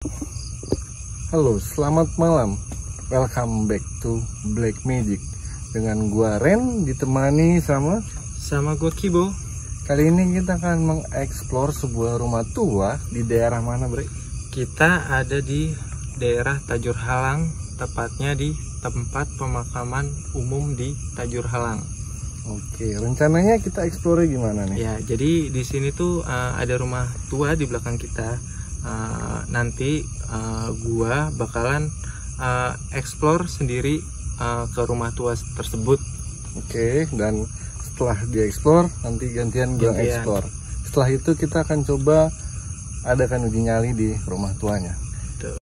Halo, selamat malam. Welcome back to Black Magic. Dengan gua Ren ditemani sama gua Kibo. Kali ini kita akan mengeksplor sebuah rumah tua di daerah mana, Bre? Kita ada di daerah Tajur Halang, tepatnya di tempat pemakaman umum di Tajur Halang. Oke, rencananya kita eksplor gimana nih? Ya, jadi di sini tuh ada rumah tua di belakang kita. Nanti gua bakalan eksplor sendiri ke rumah tua tersebut. Oke, dan setelah dieksplor nanti gantian gua eksplor. Setelah itu kita akan coba adakan uji nyali di rumah tuanya. Tuh.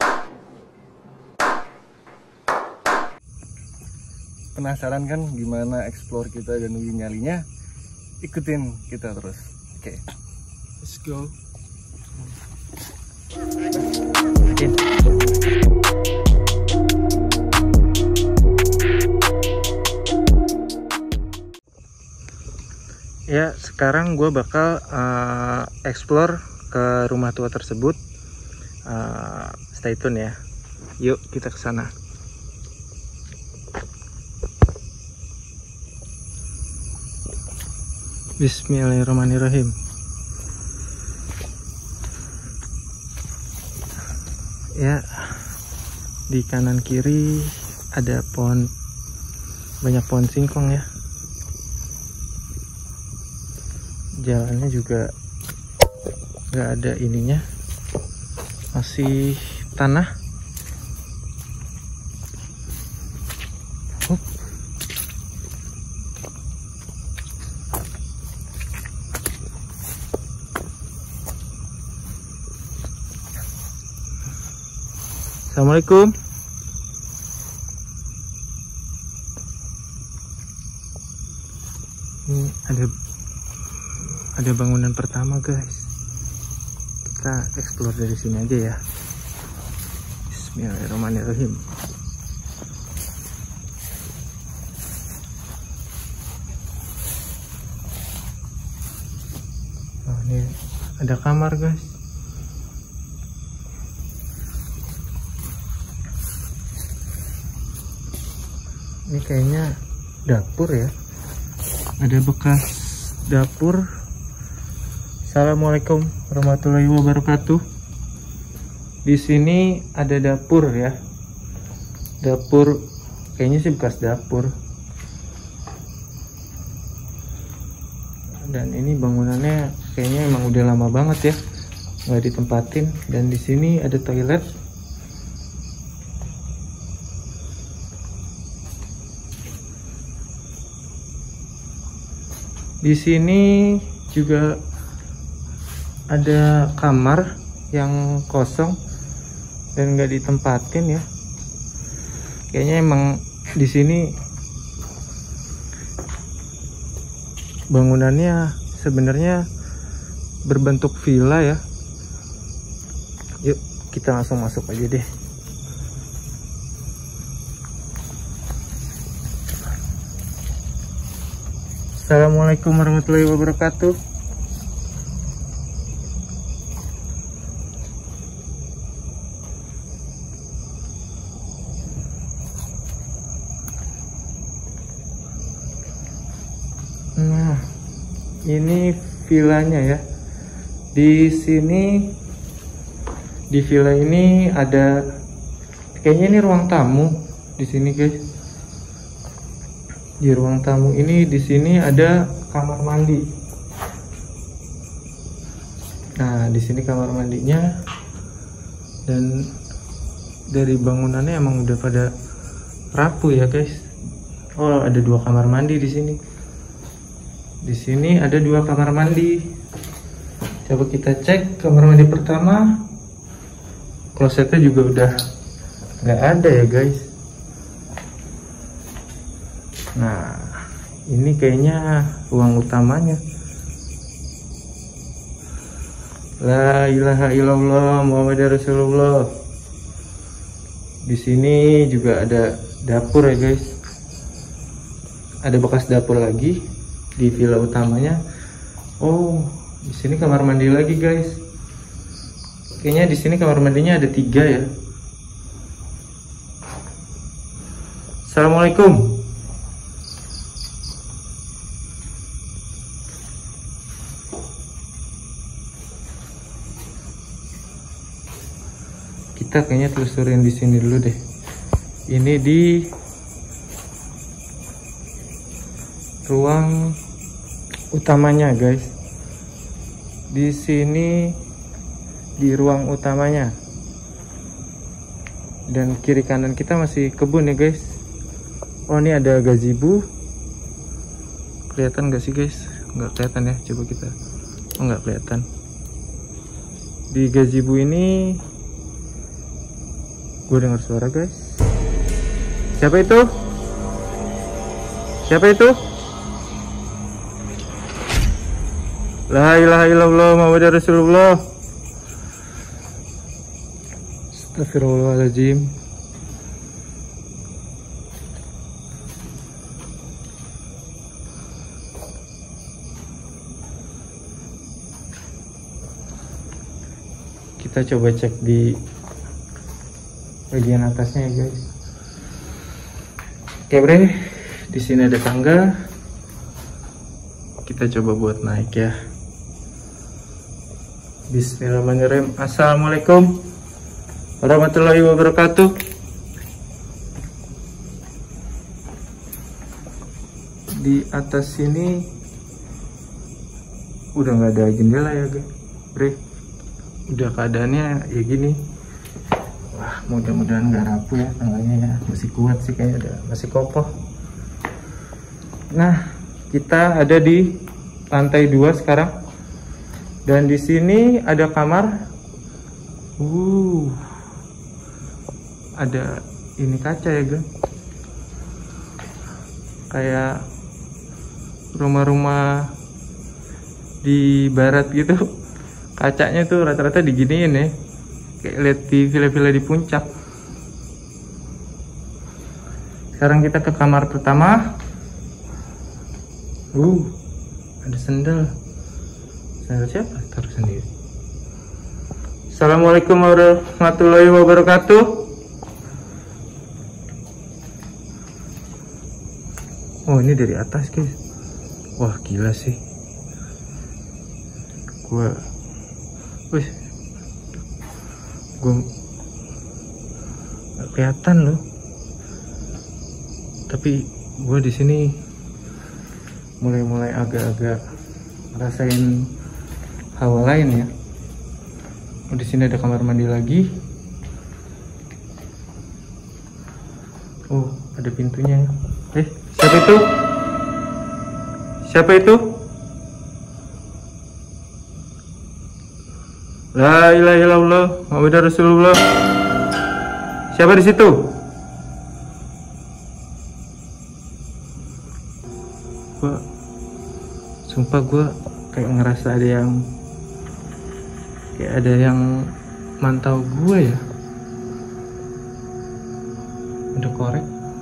Penasaran kan gimana eksplor kita dan uji nyalinya? Ikutin kita terus. Oke. Let's go. Ya, sekarang gue bakal explore ke rumah tua tersebut. Stay tune ya. Yuk kita ke sana. Bismillahirrahmanirrahim. Ya, di kanan kiri ada pohon, banyak pohon singkong ya. Jalannya juga nggak ada ininya, masih tanah. Assalamualaikum. Ini ada bangunan pertama, guys. Kita explore dari sini aja ya. Bismillahirrahmanirrahim. Oh, ini ada kamar, guys. Ini kayaknya dapur ya. Ada bekas dapur. Assalamualaikum warahmatullahi wabarakatuh. Di sini ada dapur ya. Dapur kayaknya sih bekas dapur. Dan ini bangunannya kayaknya emang udah lama banget ya, nggak ditempatin. Dan di sini ada toilet. Di sini juga ada kamar yang kosong dan nggak ditempatin ya. Kayaknya emang di sini bangunannya sebenarnya berbentuk villa ya. Yuk kita langsung masuk aja deh. Assalamualaikum warahmatullahi wabarakatuh. Nah, ini villanya ya. Di sini, di villa ini ada, kayaknya ini ruang tamu di sini, guys. Di ruang tamu ini di sini ada kamar mandi. Nah, di sini kamar mandinya. Dan dari bangunannya emang udah pada rapuh ya, guys. Oh, ada 2 kamar mandi di sini. Di sini ada 2 kamar mandi. Coba kita cek kamar mandi pertama. Klosetnya juga udah nggak ada ya, guys. Nah, ini kayaknya ruang utamanya. La ilaha illallah Muhammadur Rasulullah. Di sini juga ada dapur ya, guys. Ada bekas dapur lagi di villa utamanya. Oh, di sini kamar mandi lagi, guys. Kayaknya di sini kamar mandinya ada 3 ya. Assalamualaikum. Kita kayaknya telusurin di sini dulu deh. Ini di ruang utamanya, guys. Di sini di ruang utamanya. Dan kiri kanan kita masih kebun ya, guys. Oh, ini ada gazebo. Kelihatan gak sih, guys? Nggak kelihatan ya. Coba kita. Oh, nggak kelihatan. Di gazebo ini gue dengar suara, guys. Siapa itu? Siapa itu? La ilaha illallah Muhammadur Rasulullah. Astagfirullahaladzim. Kita coba cek di bagian atasnya ya, guys. Oke, bre. Di sini ada tangga. Kita coba buat naik ya. Bismillahirrahmanirrahim. Assalamualaikum warahmatullahi wabarakatuh. Di atas sini udah nggak ada jendela ya, guys. Bre. Udah keadaannya ya gini. Wah, mudah-mudahan nggak rapuh ya tangganya ya. Masih kuat sih kayaknya, masih kokoh. Nah, kita ada di lantai 2 sekarang. Dan di sini ada kamar. Ada ini kaca ya, guys. Kayak rumah-rumah di barat gitu. Kacanya tuh rata-rata diginiin ya. Kayak lihat di villa-villa di puncak. Sekarang kita ke kamar pertama. Ada sendal. Sendal siapa? Taruh sendiri. Assalamualaikum warahmatullahi wabarakatuh. Oh, ini dari atas, guys. Wah, gila sih. Gue gak kelihatan loh. Tapi gue di sini mulai agak-agak ngerasain hawa lain ya. Di sini ada kamar mandi lagi. Oh, ada pintunya. Siapa itu? Siapa itu? La ilaha illallah Muhammadur Rasulullah. Siapa di situ? Sumpah gue kayak ngerasa ada yang mantau gue ya. Udah korek.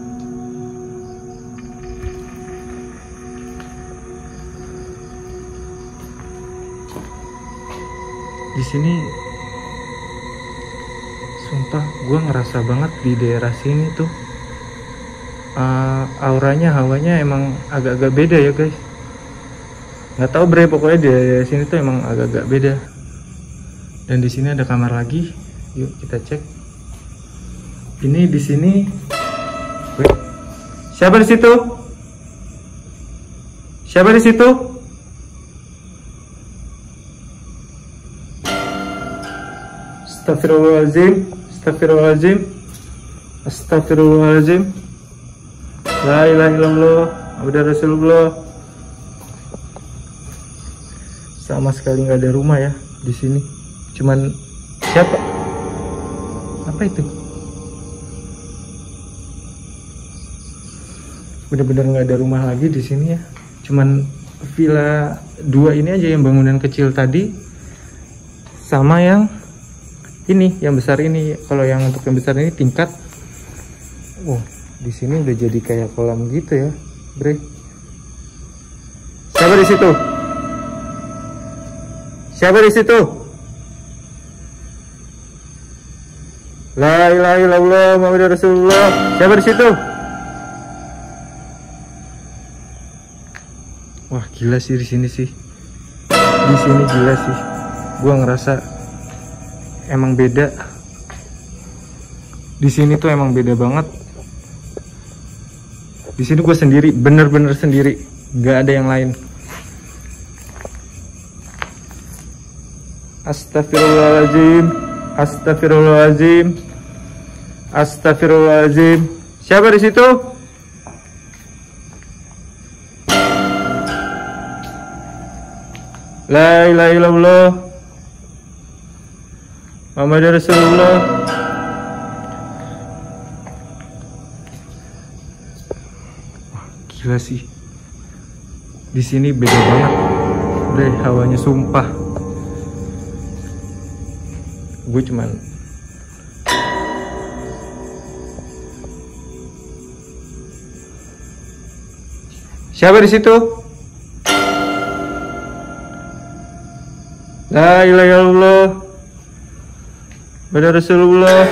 Di sini sumpah gue ngerasa banget di daerah sini tuh auranya, hawanya emang agak-agak beda ya, guys. Nggak tahu bre, pokoknya di daerah sini tuh emang agak-agak beda. Dan di sini ada kamar lagi. Yuk kita cek. Ini di sini. Siapa di situ? Siapa di situ? Astagfirullahaladzim. Astagfirullahaladzim. Astagfirullahaladzim. La ilaha illallah Muhammadur Rasulullah. Sama sekali nggak ada rumah ya di sini. Cuman siapa? Apa itu? Bener-bener nggak ada rumah lagi di sini ya. Cuman villa 2 ini aja yang bangunan kecil tadi, sama yang ini, yang besar ini. Kalau yang untuk yang besar ini tingkat. Di sini udah jadi kayak kolam gitu ya, bre. Siapa di situ? Siapa di situ? La ilaha illallah Muhammadur Rasulullah. Siapa di situ? Wah, gila sih di sini sih. Di sini gila sih. Gua ngerasa emang beda. Di sini tuh emang beda banget. Di sini gue sendiri, bener-bener sendiri, nggak ada yang lain. Astagfirullahaladzim, astagfirullahaladzim, astagfirullahaladzim. Siapa di situ? La ilaha illallah Muhammadur Rasulullah. Gila sih, di sini beda banget, bre, hawanya sumpah. Gue cuman siapa di situ? La ilaha illallah Muhammadur Rasulullah.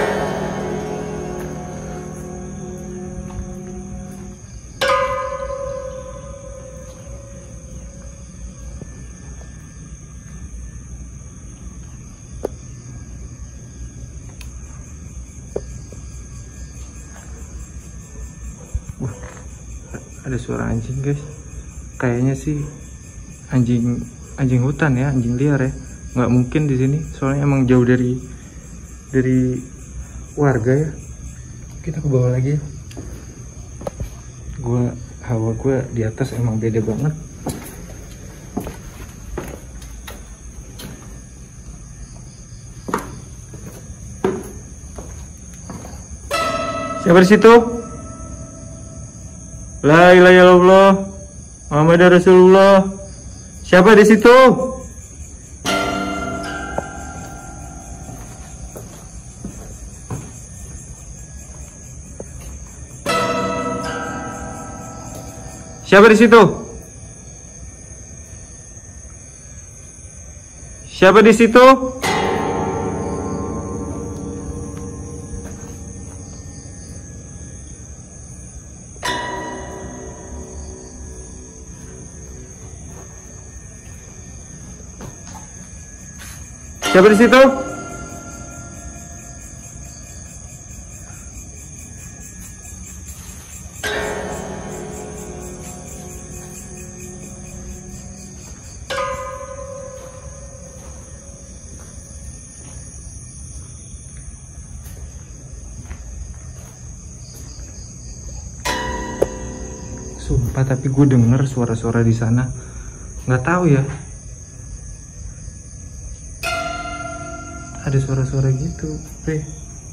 Ada suara anjing, guys. Kayaknya sih anjing hutan ya, anjing liar ya. Nggak mungkin di sini, soalnya emang jauh dari warga ya. Kita ke bawah lagi ya. Hawa gue di atas emang beda banget. Siapa di situ? La ilaha illallah Muhammadur Rasulullah. Siapa di situ? Siapa di situ? Siapa di situ? Siapa di situ? Sumpah, tapi gue denger suara-suara di sana. Nggak tahu ya. Ada suara-suara gitu, Bre.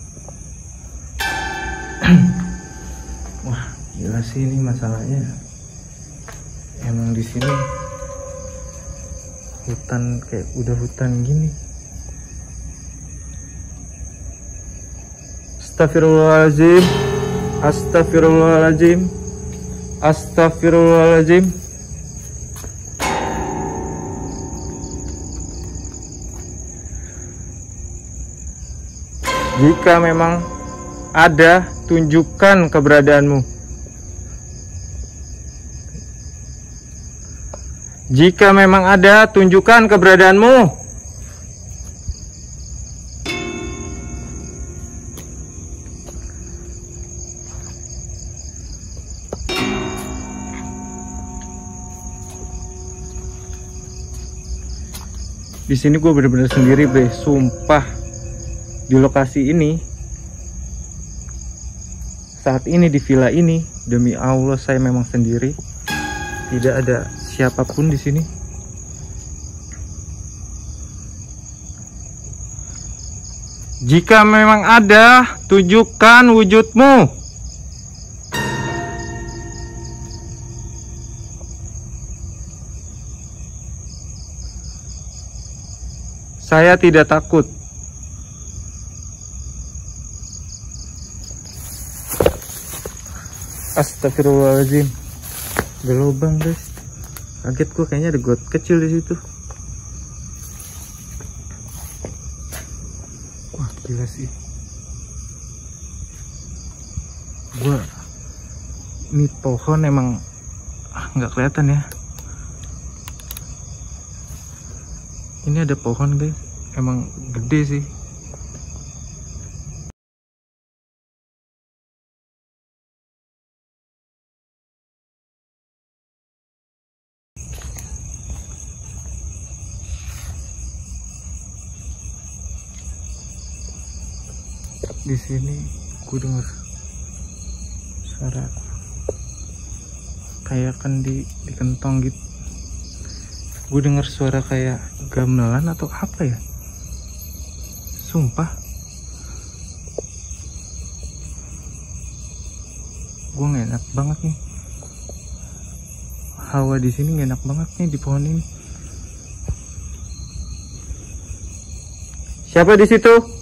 Wah, gila sih ini masalahnya. Emang di sini hutan, kayak udah hutan gini. Astagfirullahaladzim, astagfirullahaladzim, astagfirullahaladzim. Jika memang ada, tunjukkan keberadaanmu. Jika memang ada, tunjukkan keberadaanmu. Di sini gue bener-bener sendiri, bre, sumpah. Di lokasi ini, saat ini di villa ini, demi Allah saya memang sendiri, tidak ada siapapun di sini. Jika memang ada, tunjukkan wujudmu. Saya tidak takut. Astagfirullahaladzim. Ada lubang, guys. Kaget gue, kayaknya ada got kecil di situ. Wah, gila sih. Ini pohon emang nggak kelihatan ya. Ini ada pohon guys, emang gede sih. Di sini gue denger suara kayak kendi dikentong gitu. Gue denger suara kayak gamelan atau apa ya, sumpah. Gue gak enak banget nih, hawa di sini gak enak banget nih di pohon ini. Siapa di situ?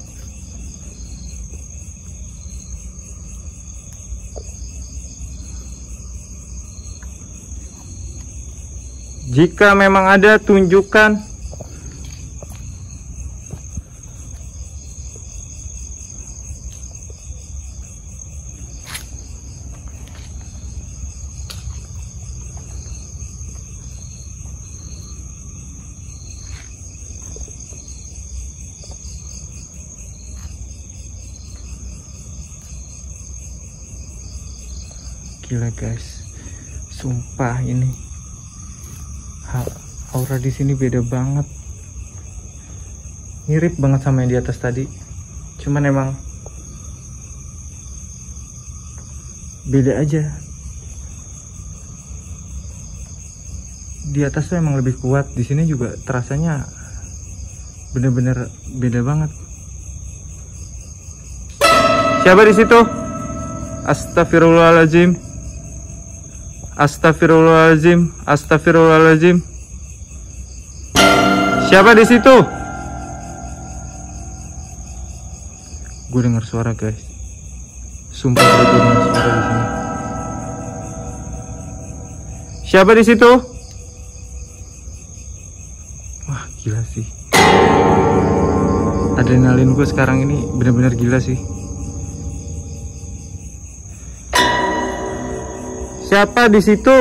Jika memang ada, tunjukkan. Gila guys, sumpah ini aura di sini beda banget, mirip banget sama yang di atas tadi, cuman emang beda aja. Di atas tuh emang lebih kuat, di sini juga terasanya bener-bener beda banget. Siapa di situ? Astagfirullahaladzim. Astagfirullahaladzim, astagfirullahaladzim. Siapa di situ? Gue dengar suara guys, sumpah gue dengar suara di sini. Siapa di situ? Wah gila sih, adrenalin gue sekarang ini benar-benar gila sih. Siapa di situ?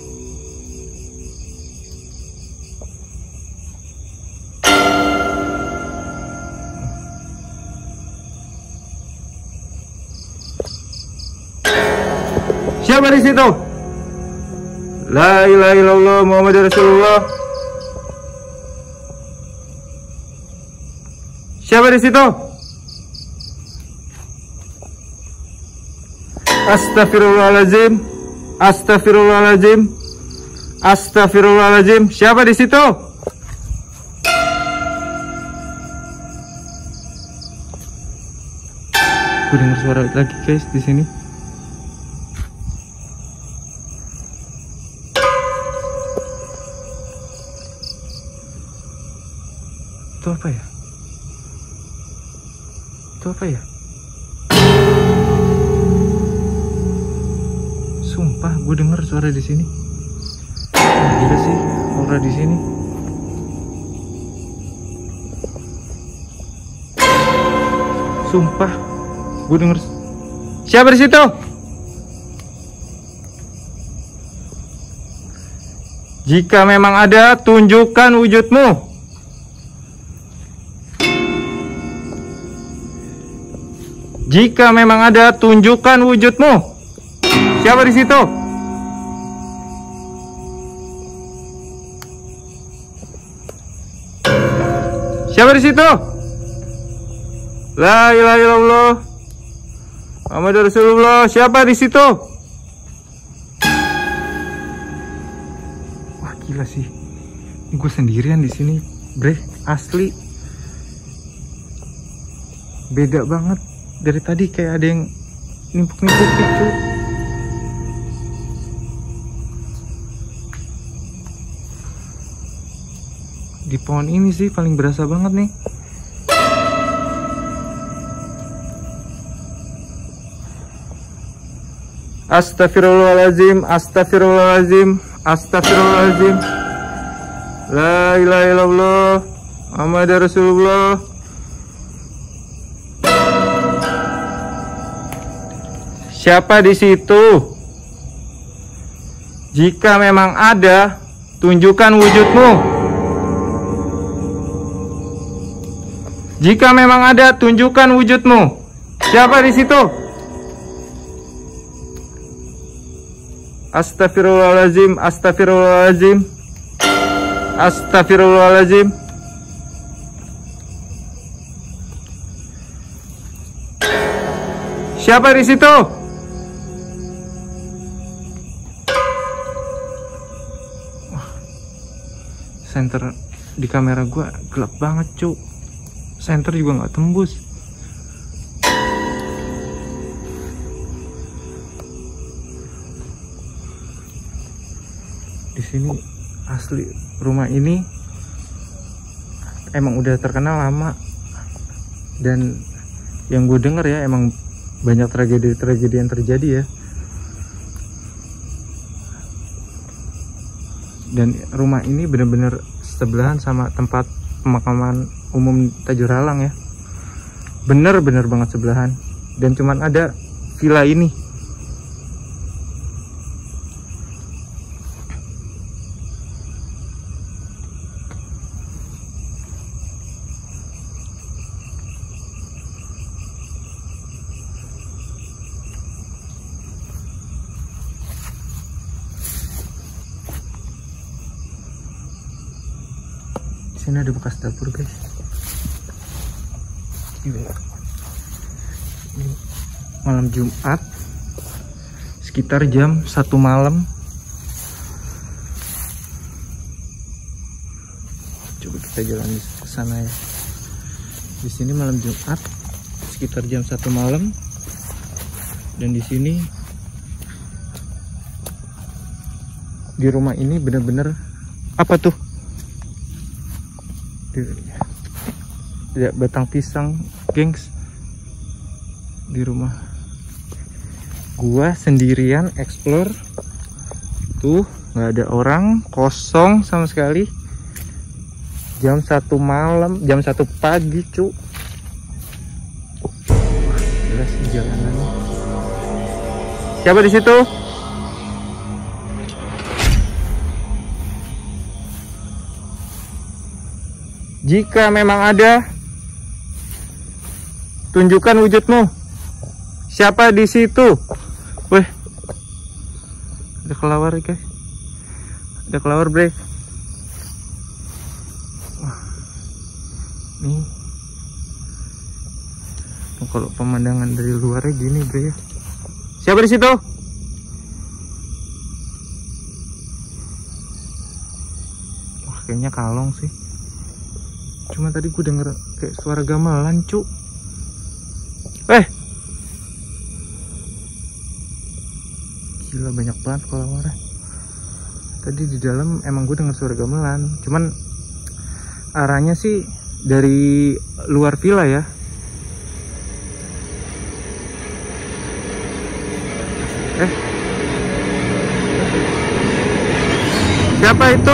Siapa di situ? La ilaha illallah Muhammadur Rasulullah. Siapa di situ? Astagfirullahaladzim. Astagfirullahaladzim. Astagfirullahaladzim. Siapa di situ? Gue dengar suara lagi guys di sini. Itu apa ya? Itu apa ya? Sumpah, gue denger suara di sini. Gila sih, aura di sini. Sumpah, gue denger. Siapa di situ? Jika memang ada, tunjukkan wujudmu. Jika memang ada, tunjukkan wujudmu. Siapa di situ? Siapa di situ? La ilaha illallah Muhammadur Rasulullah. Siapa di situ? Wah gila sih, ini gue sendirian di sini, bre, asli. Beda banget dari tadi, kayak ada yang nimpuk-nimpuk gitu. Di pohon ini sih paling berasa banget nih. Astagfirullahaladzim, astagfirullahaladzim, astagfirullahaladzim. La ilaha illallah Muhammadur Rasulullah. Siapa di situ? Jika memang ada, tunjukkan wujudmu. Jika memang ada, tunjukkan wujudmu. Siapa di situ? Astagfirullahaladzim, astagfirullahaladzim, astagfirullahaladzim. Siapa di situ? Senter di kamera gua gelap banget, cuk. Senter juga nggak tembus. Di sini asli rumah ini emang udah terkenal lama, dan yang gue denger ya emang banyak tragedi-tragedi yang terjadi ya. Dan rumah ini bener-bener sebelahan sama tempat pemakaman umum Tajuralang ya. Bener-bener banget sebelahan. Dan cuman ada villa ini. Ini ada bekas dapur, guys. Ini malam Jumat sekitar jam 1 malam. Coba kita jalan ke sana ya. Di sini malam Jumat sekitar jam 1 malam, dan di sini di rumah ini bener-bener apa tuh? Tidak, batang pisang, gengs. Di rumah gua sendirian explore tuh, nggak ada orang, kosong sama sekali. Jam 1 malam, jam 1 pagi, cu. Jelas jalanannya. Siapa di situ? Jika memang ada, tunjukkan wujudmu. Siapa di situ? Weh, ada kelawar guys. Ada kelawar, bre. Wah, nih. Kalau pemandangan dari luarnya gini, bre ya. Siapa di situ? Wah, kayaknya kalong sih. Cuma tadi gue denger kayak suara gamelan, cu. Gila, banyak banget kolawarnya. Tadi di dalam emang gue denger suara gamelan. Cuman arahnya sih dari luar villa ya. Siapa itu?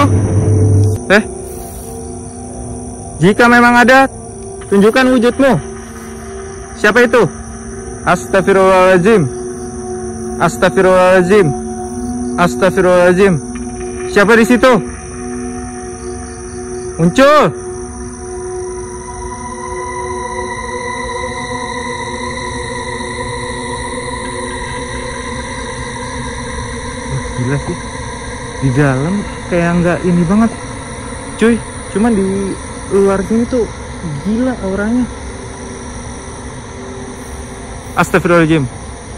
Jika memang ada, tunjukkan wujudmu. Siapa itu? Astagfirullahaladzim, astagfirullahaladzim, astagfirullahaladzim. Siapa di situ? Muncul. Gila sih, di dalam kayak nggak ini banget, cuy. Cuman di luarnya itu gila auranya. Astagfirullahaladzim.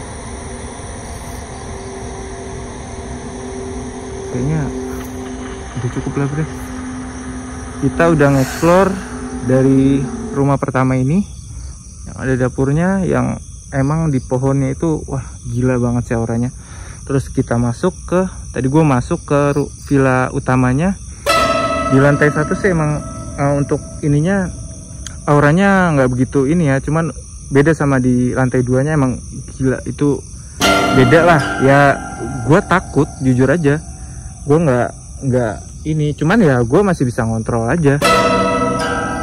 Kayaknya udah cukup lah, bro. Kita udah nge-explore dari rumah pertama ini yang ada dapurnya, yang emang di pohonnya itu wah gila banget sih auranya. Terus kita masuk ke, tadi gue masuk ke villa utamanya. Di lantai 1 sih emang untuk ininya auranya nggak begitu ini ya, cuman beda sama di lantai 2-nya. Emang gila, itu beda lah ya. Gue takut, jujur aja, gue nggak ini, cuman ya gue masih bisa ngontrol aja.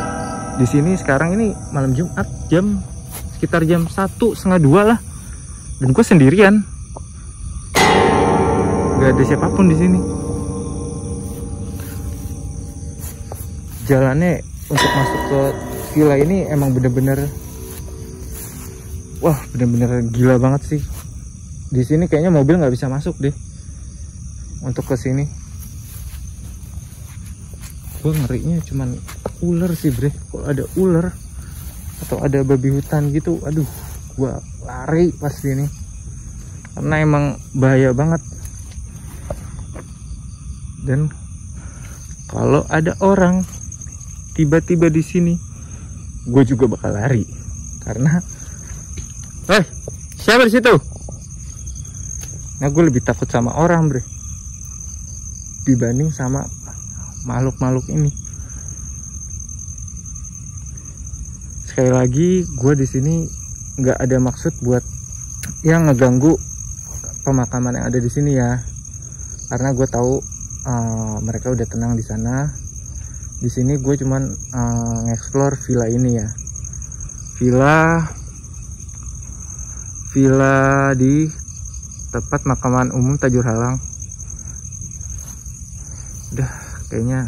Di sini sekarang ini malam Jumat, sekitar jam 1:30 lah. Dan gue sendirian, gak ada siapapun di sini. Jalannya untuk masuk ke villa ini emang bener-bener, wah bener-bener gila banget sih. Di sini kayaknya mobil nggak bisa masuk deh untuk ke sini. Gue ngerinya cuman ular sih bre. Kalau ada ular atau ada babi hutan gitu, aduh, gue lari pas ini karena emang bahaya banget. Dan kalau ada orang tiba-tiba di sini, gue juga bakal lari karena, siapa di situ? Nah, gue lebih takut sama orang bre dibanding sama makhluk-makhluk ini. Sekali lagi, gue di sini nggak ada maksud buat yang ngeganggu pemakaman yang ada di sini ya, karena gue tahu mereka udah tenang di sana. Di sini gue cuman nge-explore villa ini ya, villa di tempat makaman umum Tajur Halang. Udah kayaknya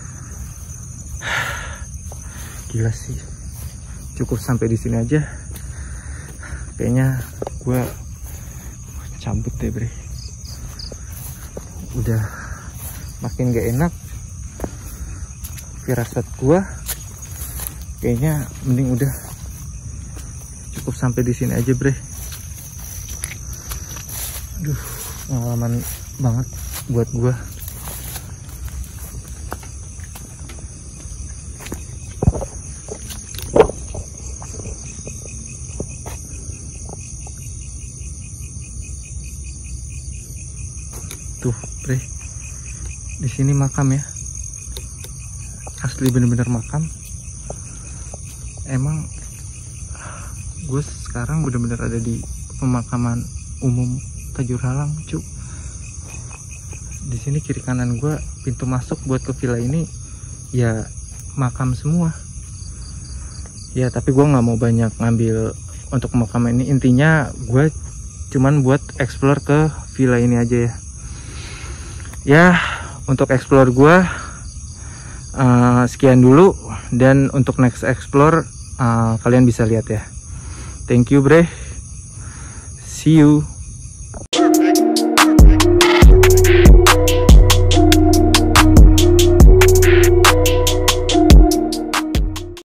gila sih, cukup sampai di sini aja. Kayaknya gue cabut deh bre, udah makin gak enak firasat gue. Kayaknya mending udah cukup sampai di sini aja bre. Aduh, pengalaman banget buat gue. Tuh, bre, di sini makam ya, asli bener-bener makam. Emang gue sekarang bener-bener ada di pemakaman umum Tajur Halang, cu. Di sini kiri kanan gue, pintu masuk buat ke villa ini ya makam semua. Ya tapi gue nggak mau banyak ngambil untuk makam ini. Intinya gue cuman buat explore ke villa ini aja ya. Ya untuk explore gue sekian dulu, dan untuk next explore kalian bisa lihat ya. Thank you bre, see you.